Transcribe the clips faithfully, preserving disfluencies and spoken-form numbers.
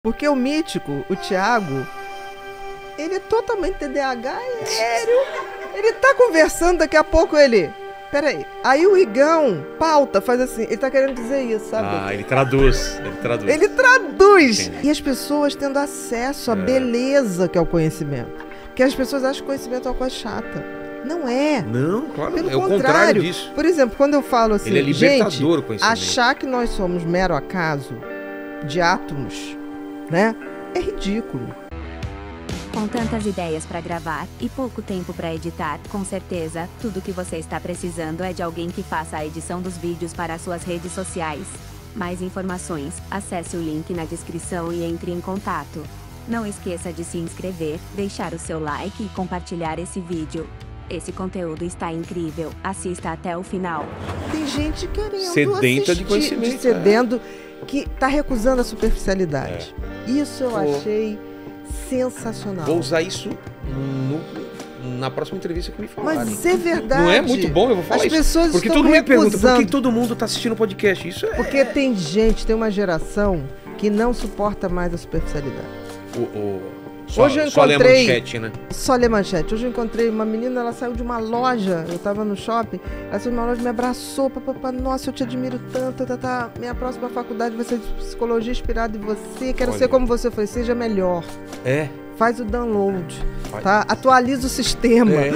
Porque o Mítico, o Thiago, ele é totalmente T D A H, é sério. Ele tá conversando, daqui a pouco ele... Peraí, aí o Igão, pauta, faz assim, ele tá querendo dizer isso, sabe? Ah, ele traduz, ele traduz. Ele traduz! Entendi. E as pessoas tendo acesso à É. beleza que é o conhecimento. Porque as pessoas acham que o conhecimento é uma coisa chata. Não é. Não, claro, Pelo é o contrário. contrário disso. Por exemplo, quando eu falo assim, Ele é libertador, gente, o conhecimento. achar que nós somos mero acaso de átomos, né? É ridículo. Com tantas ideias para gravar e pouco tempo para editar, com certeza, tudo que você está precisando é de alguém que faça a edição dos vídeos para as suas redes sociais. Mais informações, acesse o link na descrição e entre em contato. Não esqueça de se inscrever, deixar o seu like e compartilhar esse vídeo. Esse conteúdo está incrível, assista até o final. Tem gente querendo Sedenta assistir, de conhecimento, de sedendo, que tá recusando a superficialidade. Isso eu Vou- achei sensacional. Vou usar isso no- na próxima entrevista que me falarem. Mas é verdade. Não é muito bom, eu vou falar As isso. pessoas Porque estão todo mundo pergunta, por que recusando. todo mundo tá assistindo o podcast? Isso é... Porque tem gente, tem uma geração que não suporta mais a superficialidade. O, o... Só, Hoje eu só lê a encontrei- manchete, né? Só ler manchete. Hoje eu encontrei uma menina, ela saiu de uma loja, eu tava no shopping, ela saiu de uma loja, me abraçou, papapá, nossa, eu te admiro tanto, tá, tá, minha próxima faculdade vai ser de psicologia inspirada em você, quero Olha. ser como você. Eu falei, seja melhor, É. faz o download, Faz. tá? Atualiza o sistema. É.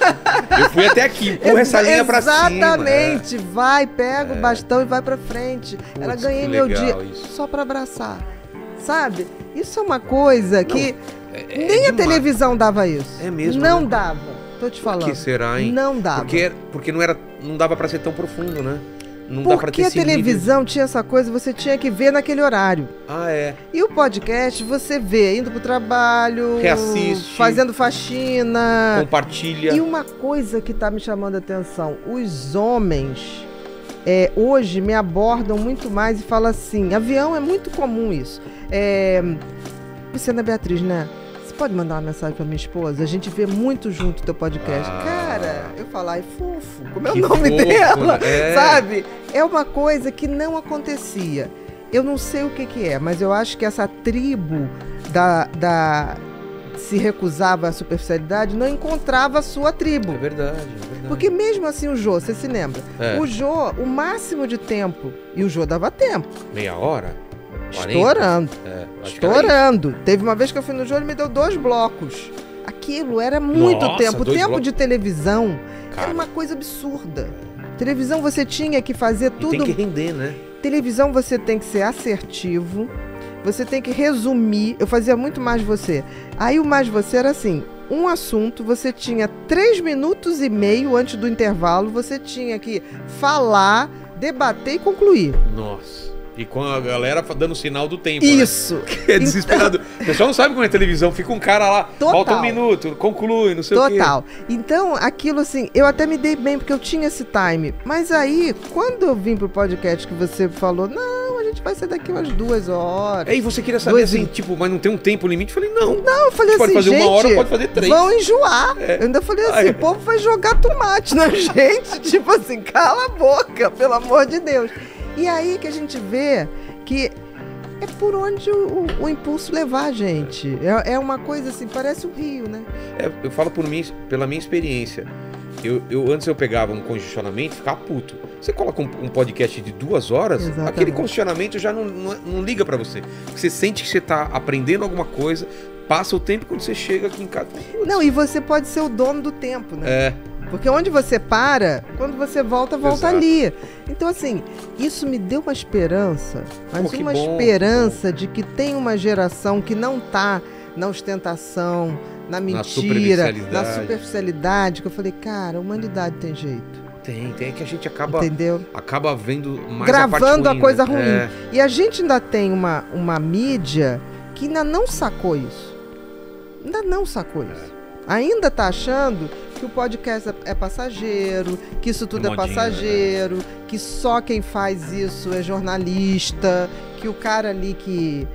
Eu fui até aqui, empurra essa linha pra cima. Exatamente, vai, pega o bastão e vai pra frente. Ela Putz, ganhei que meu legal dia isso. só pra abraçar, sabe? Isso é uma coisa que É, é nem a demais. televisão dava isso. É mesmo, Não né? dava, tô te Por falando. que será, hein? Não dava. Porque, porque não, era, não dava pra ser tão profundo, né? Não dá pra ter Porque a esse nível. televisão tinha essa coisa, você tinha que ver naquele horário. Ah, é. E o podcast, você vê indo pro trabalho, Reassiste. fazendo faxina. Compartilha. E uma coisa que tá me chamando a atenção, os homens é, hoje me abordam muito mais e falam assim, avião é muito comum isso. É, Luciana Beatriz, né? Você pode mandar uma mensagem pra minha esposa? A gente vê muito junto o teu podcast. Ah. Cara, eu falo, ai, fofo, como é o Que nome fofo, dela? né? É. Sabe? É uma coisa que não acontecia. Eu não sei o que que é, mas eu acho que essa tribo da... da se recusava à superficialidade, não encontrava a sua tribo. É verdade, é verdade. Porque mesmo assim o Jô, você se lembra? É. O Jô, o máximo de tempo, e o Jô dava tempo, Meia hora? quarenta? estourando, É, acho que era estourando. Teve uma vez que eu fui no Jô, ele me deu dois blocos. Aquilo era muito Nossa, tempo. O dois tempo blocos. de televisão Cara. era uma coisa absurda. Televisão você tinha que fazer isso. E tudo... tem que render, né? Televisão você tem que ser assertivo, você tem que resumir. Eu fazia muito mais você. Aí o mais você era assim, um assunto, você tinha três minutos e meio antes do intervalo, você tinha que falar, debater e concluir. Nossa. E com a galera dando sinal do tempo, Isso. né? É desesperador. O pessoal não sabe como é televisão. Fica um cara lá, Total. falta um minuto, conclui, não sei o quê. Total. Então, aquilo assim, eu até me dei bem, porque eu tinha esse time. Mas aí, quando eu vim pro podcast que você falou, não, a gente vai ser daqui umas duas horas. Aí você queria saber Dois assim, e- tipo, mas não tem um tempo limite? Eu falei, não. Não, eu falei Pode assim, fazer gente, uma hora, pode fazer três. vão enjoar. É. Eu ainda falei assim, Ai. o povo vai jogar tomate na gente. Tipo assim, cala a boca, pelo amor de Deus. E aí que a gente vê que é por onde o, o- o impulso levar a gente. É, é uma coisa assim, parece um rio, né? É, eu falo por mim, pela minha experiência. Eu, eu, antes eu pegava um congestionamento e ficava puto. Você coloca um, um podcast de duas horas, Exatamente. aquele congestionamento já não, não, não liga pra você. Você sente que você tá aprendendo alguma coisa, passa o tempo quando você chega aqui em casa. Putz, Não, e você pode ser o dono do tempo, né? É, Porque onde você para, quando você volta, volta Exato. ali. Então, assim, isso me deu uma esperança, mas Pô, que uma bom, esperança de que tem uma geração que não tá na ostentação, na mentira, superficialidade. na superficialidade, que eu falei, cara, a humanidade tem jeito, tem, tem. É que a gente acaba, entendeu? acaba vendo mais Gravando a, a, parte ruim, coisa né? ruim. É. E a gente ainda tem uma, uma mídia que ainda não sacou isso. Ainda não sacou isso. Ainda tá achando que o podcast é passageiro, que isso tudo é Modinha, passageiro, que só quem faz isso é jornalista, que o cara ali que,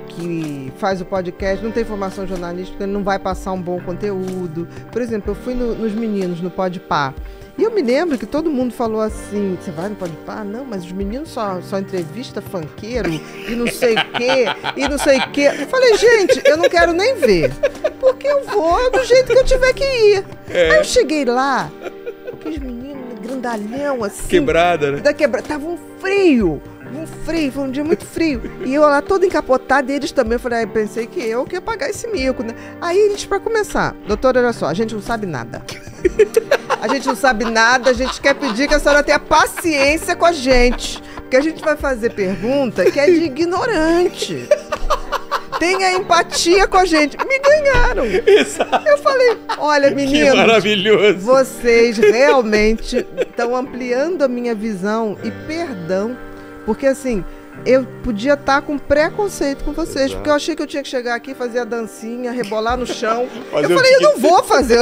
que faz o podcast não tem formação jornalística, ele não vai passar um bom conteúdo. Por exemplo, eu fui no- nos meninos no Podpah E eu me lembro que todo mundo falou assim, você vai no Podpah? Não, mas os meninos só, só entrevista funkeiro e não sei o quê, e não sei o quê. Eu falei, gente, eu não quero nem ver, porque eu vou do jeito que eu tiver que ir. É. Aí eu cheguei lá, aqueles meninos grandalhão assim. Quebrada, né? Da quebra... Tava um frio. Um frio, foi um dia muito frio. E eu lá toda encapotada, e eles também. Eu falei, ah, pensei que eu que ia pagar esse mico, né? Aí eles, pra começar, doutora, olha só, a gente não sabe nada. A gente não sabe nada, a gente quer pedir que a senhora tenha paciência com a gente. Porque a gente vai fazer pergunta que é de ignorante. Tenha empatia com a gente. Me ganharam. Exato. Eu falei, olha, meninos, que maravilhoso. Vocês realmente estão ampliando a minha visão e perdão. Porque assim, eu podia estar com preconceito com vocês. Exato. Porque eu achei que eu tinha que chegar aqui, fazer a dancinha, rebolar no chão. Eu falei, eu não vou fazer.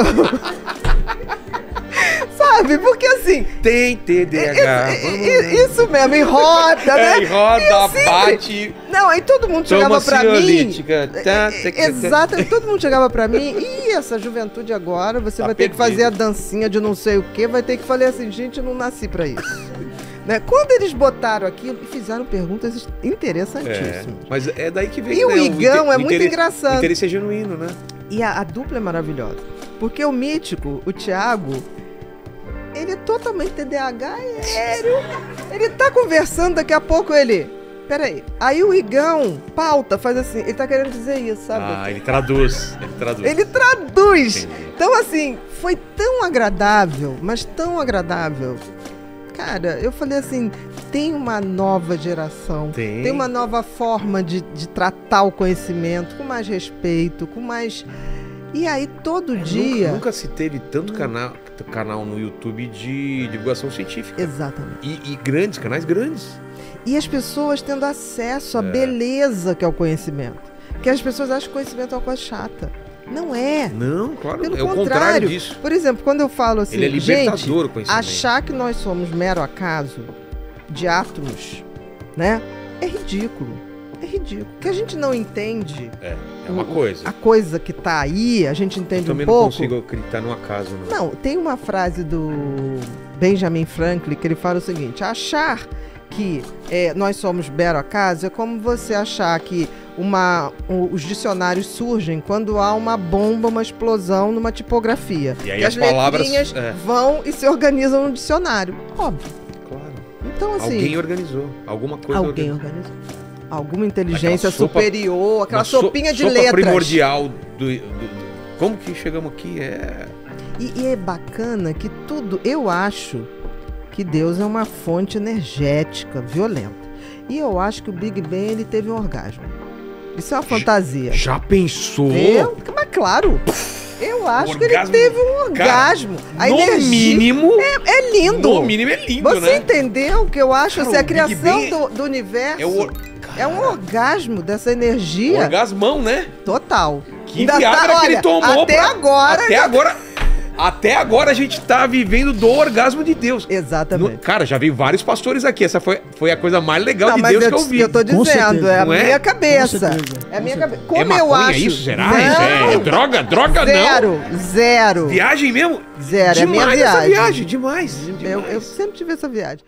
Sabe? Porque assim... Tem T D A H. Isso, isso mesmo, em roda, né? É, em roda, assim, bate... Não, aí todo mundo chegava pra mim... Tá, exato, aí todo mundo chegava pra mim, e essa juventude agora, você tá vai ter perdido. Que fazer a dancinha de não sei o quê, vai ter que falar assim, gente, eu não nasci pra isso. Né? Quando eles botaram aquilo e fizeram perguntas interessantíssimas. É, mas é daí que vem, e né, o Igão o é muito engraçado. O interesse é genuíno, né? E a, a dupla é maravilhosa. Porque o Mítico, o Thiago, ele é totalmente T D A H, sério. Ele tá conversando, daqui a pouco ele... Peraí. Aí o Igão pauta, faz assim, ele tá querendo dizer isso, sabe? Ah, ele traduz. Ele traduz. Ele traduz. Entendi. Então, assim, foi tão agradável, mas tão agradável. Cara, eu falei assim, tem uma nova geração, tem, tem uma nova forma de, de tratar o conhecimento, com mais respeito, com mais... E aí, todo dia... Nunca, nunca se teve tanto canal, canal no YouTube de divulgação científica. Exatamente. E, e grandes, canais grandes. E as pessoas tendo acesso à é. beleza que é o conhecimento. Porque as pessoas acham que o conhecimento é uma coisa chata. Não é. Não, claro, Pelo é o contrário. contrário disso. Por exemplo, quando eu falo assim, ele é libertador, gente, o conhecimento. Achar que nós somos mero acaso de átomos, né? É ridículo. É ridículo. Porque a gente não entende... É, é uma coisa. A coisa que tá aí, a gente entende eu um pouco. também não consigo acreditar no acaso, não. Não, tem uma frase do Benjamin Franklin que ele fala o seguinte, achar que é, nós somos mero acaso é como você achar que uma, um, os dicionários surgem quando há uma bomba, uma explosão numa tipografia. E aí e as, as palavras letrinhas é. vão e se organizam no dicionário. Óbvio. Claro. Então, assim, alguém organizou. Alguma coisa Alguém organizou. organizou. Alguma inteligência aquela sopa, superior, aquela sopinha de sopa letras. primordial do, do, do... Como que chegamos aqui? É... E, e é bacana que tudo... Eu acho que Deus é uma fonte energética, violenta. E eu acho que o Big Bang, ele teve um orgasmo. Isso é uma fantasia. Já pensou? Eu? Mas claro. Eu acho que ele teve um orgasmo. Cara, no energia, mínimo... É, é lindo. No mínimo é lindo, Você né? Você entendeu o que eu acho? Cara, assim, a criação Bang do, do universo... É, o... é um orgasmo dessa energia. Orgasmão, né? Total. Que Viagra tá, olha, que ele tomou. Até pra... agora... Até agora... Até agora a gente tá vivendo do orgasmo de Deus. Exatamente. No, cara, já veio vários pastores aqui. Essa foi, foi a coisa mais legal não, de Deus eu, que eu vi. Eu tô dizendo, é a não minha é? cabeça. É a minha cabeça. Como é maconha, eu acho. isso? Será? Não. Isso é droga? Droga zero, não. Zero, zero. Viagem mesmo? Zero, demais é minha viagem. essa viagem, demais. demais. Eu, eu sempre tive essa viagem.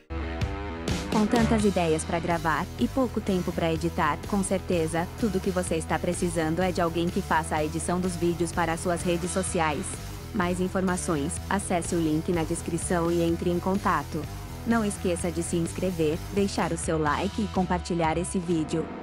Com tantas ideias para gravar e pouco tempo para editar, com certeza, tudo que você está precisando é de alguém que faça a edição dos vídeos para as suas redes sociais. Mais informações, acesse o link na descrição e entre em contato. Não esqueça de se inscrever, deixar o seu like e compartilhar esse vídeo.